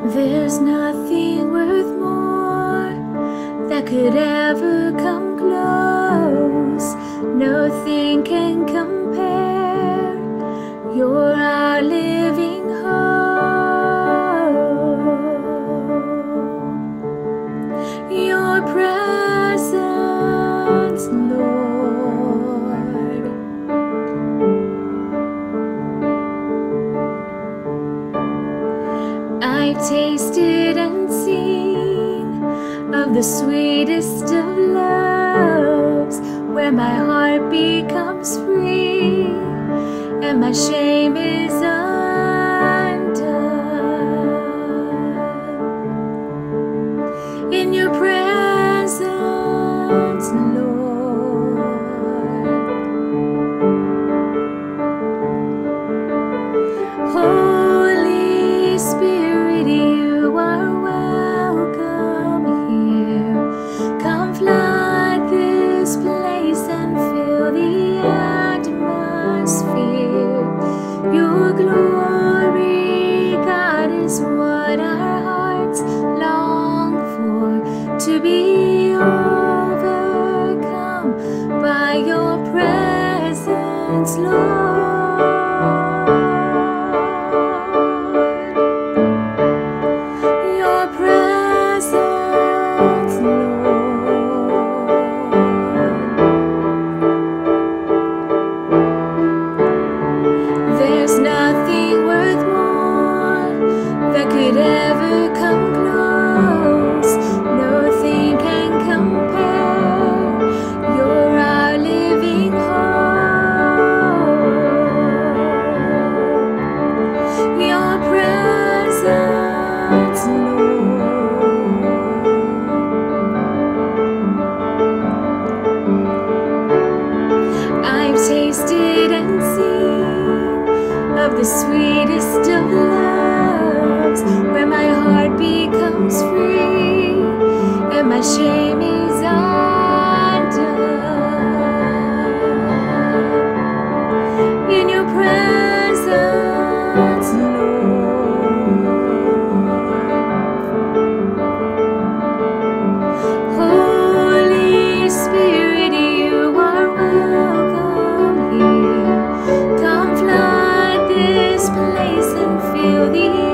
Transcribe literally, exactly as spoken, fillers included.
There's nothing worth more that could ever come close. Nothing can compare. You're our living hope. Your presence, Lord. I've tasted and seen of the sweetest of loves, where my heart becomes free and my shame is undone. In your presence, Lord. Holy Spirit, you are welcome here. Come flood this place and fill the atmosphere. Your glory, God, is what our hearts long for, to be overcome by your presence, Lord. Your presence, Lord. There's nothing worth more that could ever come close. Nothing can compare. You're our living hope. Your presence, Lord. I've tasted and seen of the sweetest of loves, where my heart becomes free and my shame is undone. In your presence, Lord. Holy Spirit, you are welcome here. Come flood this place and fill the